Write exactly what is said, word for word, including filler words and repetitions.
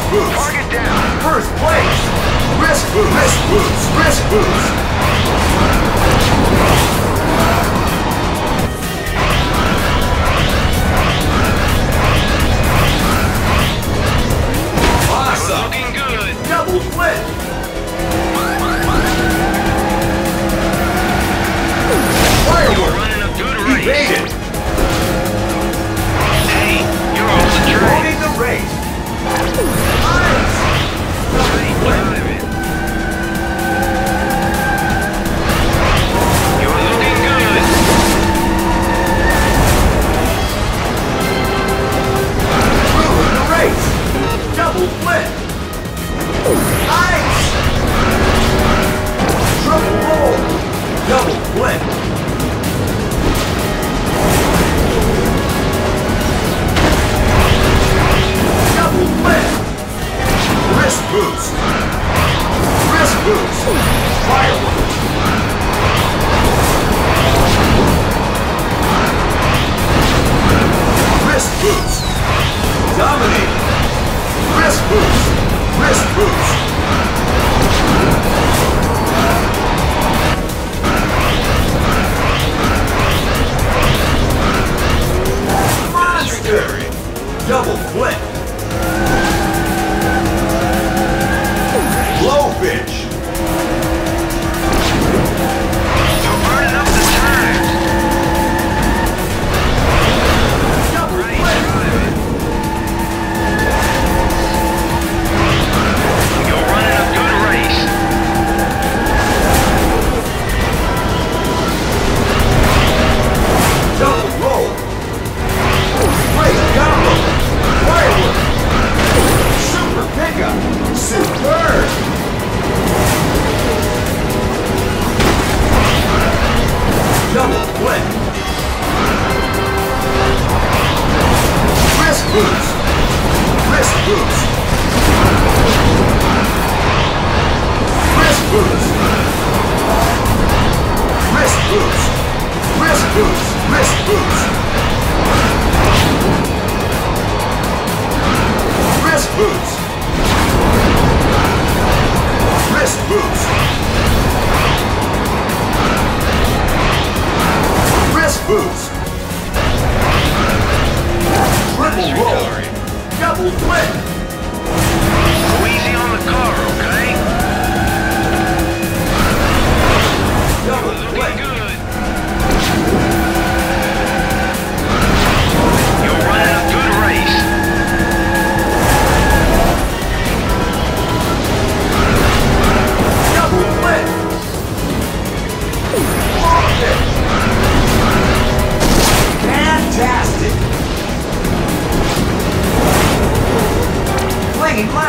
boost. Target down. First place. Risk boost. Risk boost. Risk boost. Awesome. Looking good. Double flip. Firework. Running a good race. Evaded. Hey, you're off the track. Winning the race. Nice. Great driving. You're looking good. Ruin the race. Double flip. Nice. Triple roll. Double flip. Double flip. Wrist boost. Wrist boost. Firework. Wrist boost. Dominate. Wrist boost. Wrist boost. Monster. Double flip. Blowfish. You're burning up the tires. Double Great flip. driving. You're running a good race. Double roll. Great combo. Firework. Super pickup. Superb. Double flip. Wrist boost. Wrist boost. Wrist boost. Wrist boost. Wrist boost. Wrist boost. Wrist boost. Wrist boost. Wrist boost. Triple roll. Double flip. Go easy on the car, okay? Double Looking flip. good. You're running a good race. Double flip. Blowfish. Fantastic. Flinging left.